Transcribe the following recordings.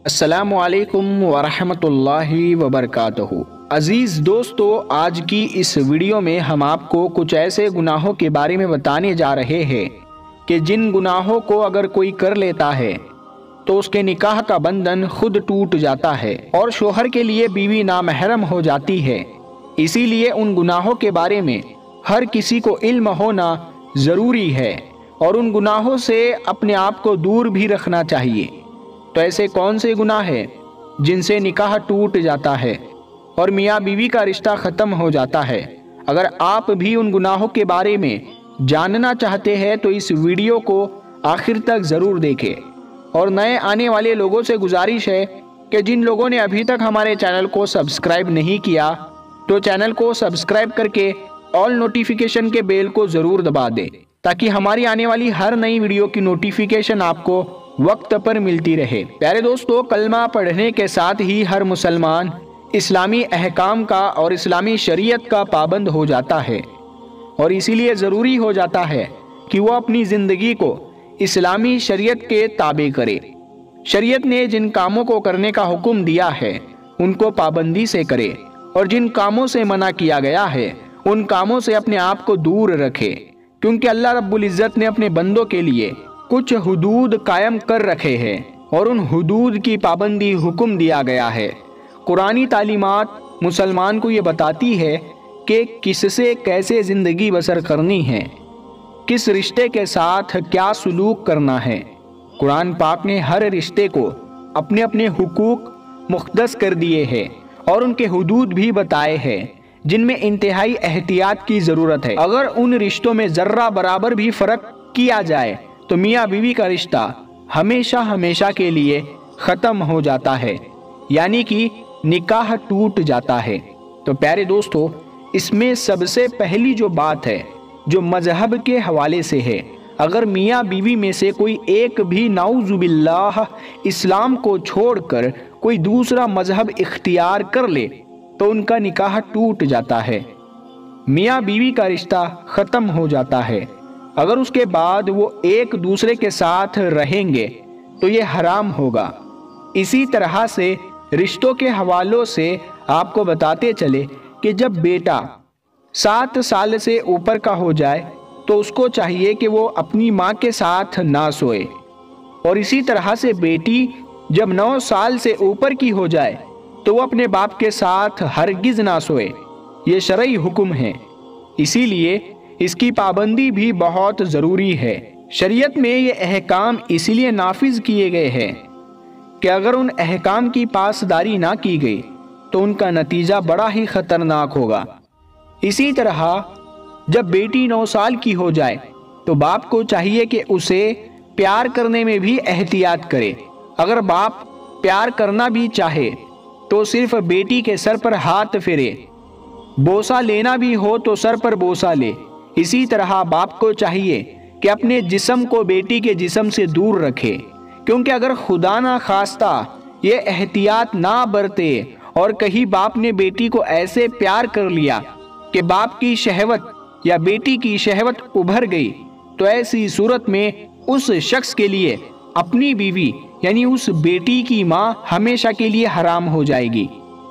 السلام علیکم ورحمۃ اللہ وبرکاتہ۔ عزیز دوستو، آج کی اس ویڈیو میں ہم آپ کو کچھ ایسے گناہوں کے بارے میں بتانے جا رہے ہیں کہ جن گناہوں کو اگر کوئی کر لیتا ہے تو اس کے نکاح کا بندھن خود ٹوٹ جاتا ہے اور شوہر کے لیے بیوی نامحرم ہو جاتی ہے۔ اسی لیے ان گناہوں کے بارے میں ہر کسی کو علم ہونا ضروری ہے اور ان گناہوں سے اپنے آپ کو دور بھی رکھنا چاہیے۔ تو ایسے کون سے گناہ ہیں جن سے نکاح ٹوٹ جاتا ہے اور میاں بیوی کا رشتہ ختم ہو جاتا ہے؟ اگر آپ بھی ان گناہوں کے بارے میں جاننا چاہتے ہیں تو اس ویڈیو کو آخر تک ضرور دیکھیں، اور نئے آنے والے لوگوں سے گزارش ہے کہ جن لوگوں نے ابھی تک ہمارے چینل کو سبسکرائب نہیں کیا تو چینل کو سبسکرائب کر کے آل نوٹیفیکیشن کے بیل کو ضرور دبا دیں تاکہ ہماری آنے والی ہر نئی ویڈیو کی نوٹیفیکیشن آپ کو وقت پر ملتی رہے۔ پیارے دوستو، کلمہ پڑھنے کے ساتھ ہی ہر مسلمان اسلامی احکام کا اور اسلامی شریعت کا پابند ہو جاتا ہے، اور اسی لیے ضروری ہو جاتا ہے کہ وہ اپنی زندگی کو اسلامی شریعت کے تابع کرے۔ شریعت نے جن کاموں کو کرنے کا حکم دیا ہے ان کو پابندی سے کرے، اور جن کاموں سے منع کیا گیا ہے ان کاموں سے اپنے آپ کو دور رکھے، کیونکہ اللہ رب العزت نے اپنے بندوں کے لیے کچھ حدود قائم کر رکھے ہیں اور ان حدود کی پابندی حکم دیا گیا ہے۔ قرآنی تعلیمات مسلمان کو یہ بتاتی ہے کہ کس سے کیسے زندگی بسر کرنی ہے، کس رشتے کے ساتھ کیا سلوک کرنا ہے۔ قرآن پاک نے ہر رشتے کو اپنے اپنے حقوق مختص کر دیے ہیں اور ان کے حدود بھی بتائے ہیں جن میں انتہائی احتیاط کی ضرورت ہے۔ اگر ان رشتوں میں ذرہ برابر بھی فرق کیا جائے تو میاں بیوی کا رشتہ ہمیشہ کے لیے ختم ہو جاتا ہے، یعنی کہ نکاح ٹوٹ جاتا ہے۔ تو پیارے دوستو، اس میں سب سے پہلی جو بات ہے جو مذہب کے حوالے سے ہے، اگر میاں بیوی میں سے کوئی ایک بھی نعوذ باللہ اسلام کو چھوڑ کر کوئی دوسرا مذہب اختیار کر لے تو ان کا نکاح ٹوٹ جاتا ہے، میاں بیوی کا رشتہ ختم ہو جاتا ہے۔ اگر اس کے بعد وہ ایک دوسرے کے ساتھ رہیں گے تو یہ حرام ہوگا۔ اسی طرح سے رشتوں کے حوالوں سے آپ کو بتاتے چلے کہ جب بیٹا 7 سال سے اوپر کا ہو جائے تو اس کو چاہیے کہ وہ اپنی ماں کے ساتھ نہ سوئے، اور اسی طرح سے بیٹی جب 9 سال سے اوپر کی ہو جائے تو وہ اپنے باپ کے ساتھ ہرگز نہ سوئے۔ یہ شرعی حکم ہے، اسی لیے اس کی پابندی بھی بہت ضروری ہے۔ شریعت میں یہ احکام اس لیے نافذ کیے گئے ہیں کہ اگر ان احکام کی پاسداری نہ کی گئی تو ان کا نتیجہ بڑا ہی خطرناک ہوگا۔ اسی طرح جب بیٹی 9 سال کی ہو جائے تو باپ کو چاہیے کہ اسے پیار کرنے میں بھی احتیاط کرے۔ اگر باپ پیار کرنا بھی چاہے تو صرف بیٹی کے سر پر ہاتھ پھیرے، بوسہ لینا بھی ہو تو سر پر بوسہ لے۔ اسی طرح باپ کو چاہیے کہ اپنے جسم کو بیٹی کے جسم سے دور رکھے، کیونکہ اگر خدا نہ خواستہ یہ احتیاط نہ برتے اور کہیں باپ نے بیٹی کو ایسے پیار کر لیا کہ باپ کی شہوت یا بیٹی کی شہوت ابھر گئی تو ایسی صورت میں اس شخص کے لیے اپنی بیوی یعنی اس بیٹی کی ماں ہمیشہ کے لیے حرام ہو جائے گی،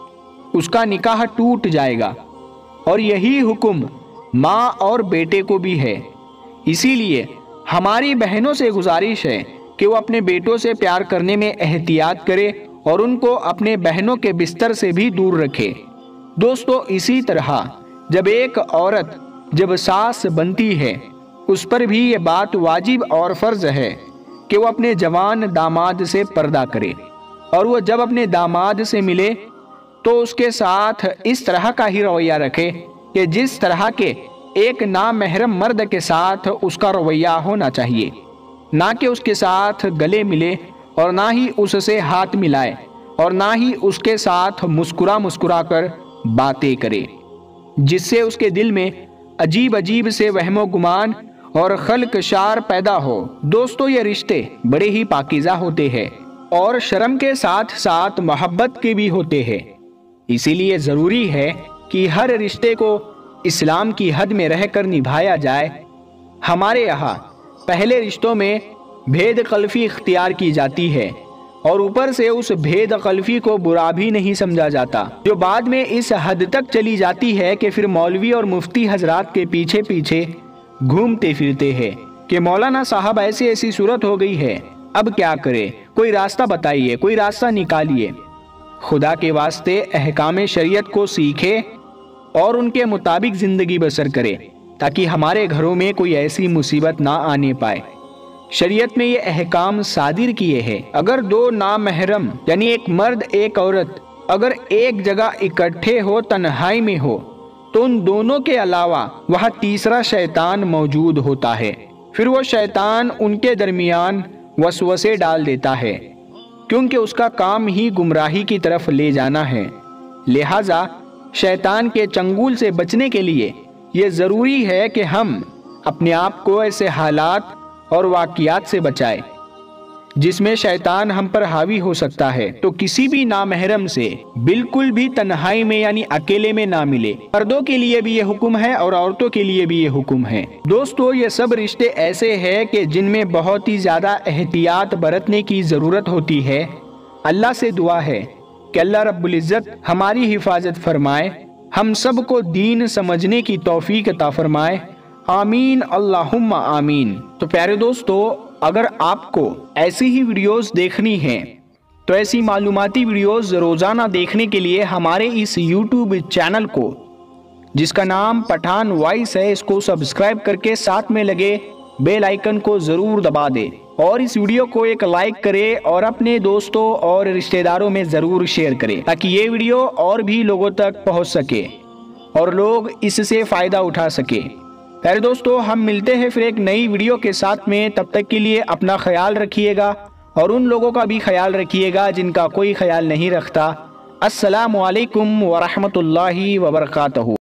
اس کا نکاح ٹوٹ جائے گا۔ اور یہی حکم ماں اور بیٹے کو بھی ہے۔ اسی لیے ہماری بہنوں سے گزارش ہے کہ وہ اپنے بیٹوں سے پیار کرنے میں احتیاط کرے اور ان کو اپنے بہنوں کے بستر سے بھی دور رکھے۔ دوستو، اسی طرح جب ایک عورت جب ساس بنتی ہے اس پر بھی یہ بات واجب اور فرض ہے کہ وہ اپنے جوان داماد سے پردہ کرے، اور وہ جب اپنے داماد سے ملے تو اس کے ساتھ اس طرح کا ہی رویہ رکھے کہ جس طرح کے ایک نامحرم مرد کے ساتھ اس کا رویہ ہونا چاہیے، نہ کہ اس کے ساتھ گلے ملے اور نہ ہی اس سے ہاتھ ملائے اور نہ ہی اس کے ساتھ مسکرا کر باتیں کرے، جس سے اس کے دل میں عجیب سے وہم و گمان اور خلقشار پیدا ہو۔ دوستو، یہ رشتے بڑے ہی پاکیزہ ہوتے ہیں اور شرم کے ساتھ ساتھ محبت کے بھی ہوتے ہیں، اسی لیے ضروری ہے کہ ہر رشتے کو اسلام کی حد میں رہ کر نبھایا جائے۔ ہمارے یہاں پہلے رشتوں میں بھید خلفی اختیار کی جاتی ہے اور اوپر سے اس بھید خلفی کو برا بھی نہیں سمجھا جاتا، جو بعد میں اس حد تک چلی جاتی ہے کہ پھر مولوی اور مفتی حضرات کے پیچھے پیچھے گھومتے پھرتے ہیں کہ مولانا صاحب ایسی صورت ہو گئی ہے، اب کیا کرے، کوئی راستہ بتائیے، کوئی راستہ نکالیے۔ خدا کے واسطے احکام شریعت کو سیکھے اور ان کے مطابق زندگی بسر کرے تاکہ ہمارے گھروں میں کوئی ایسی مصیبت نہ آنے پائے۔ شریعت میں یہ احکام صادر کیے ہیں، اگر دو نامحرم یعنی ایک مرد ایک عورت اگر ایک جگہ اکٹھے ہو، تنہائی میں ہو، تو ان دونوں کے علاوہ وہاں تیسرا شیطان موجود ہوتا ہے، پھر وہ شیطان ان کے درمیان وسوسے ڈال دیتا ہے، کیونکہ اس کا کام ہی گمراہی کی طرف لے جانا ہے۔ لہٰذا شیطان کے چنگول سے بچنے کے لیے یہ ضروری ہے کہ ہم اپنے آپ کو ایسے حالات اور واقعات سے بچائیں جس میں شیطان ہم پر حاوی ہو سکتا ہے، تو کسی بھی نامحرم سے بالکل بھی تنہائی میں یعنی اکیلے میں نہ ملے۔ مردوں کے لیے بھی یہ حکم ہے اور عورتوں کے لیے بھی یہ حکم ہے۔ دوستو، یہ سب رشتے ایسے ہیں کہ جن میں بہت ہی زیادہ احتیاط برتنے کی ضرورت ہوتی ہے۔ اللہ سے دعا ہے کہ اللہ رب العزت ہماری حفاظت فرمائے، ہم سب کو دین سمجھنے کی توفیق عطا فرمائے، آمین اللہم آمین۔ تو پیارے دوستو، اگر آپ کو ایسی ہی ویڈیوز دیکھنی ہیں تو ایسی معلوماتی ویڈیوز روزانہ دیکھنے کے لیے ہمارے اس یوٹیوب چینل کو، جس کا نام پٹھان وائس ہے، اس کو سبسکرائب کر کے ساتھ میں لگے بیل آئیکن کو ضرور دبا دے اور اس ویڈیو کو ایک لائک کرے اور اپنے دوستوں اور رشتہ داروں میں ضرور شیئر کرے تاکہ یہ ویڈیو اور بھی لوگوں تک پہنچ سکے اور لوگ اس سے فائدہ اٹھا سکے۔ پیارے دوستو، ہم ملتے ہیں پھر ایک نئی ویڈیو کے ساتھ میں، تب تک کے لیے اپنا خیال رکھیے گا اور ان لوگوں کا بھی خیال رکھیے گا جن کا کوئی خیال نہیں رکھتا۔ السلام علیکم ورحمۃ اللہ وبرکاتہ۔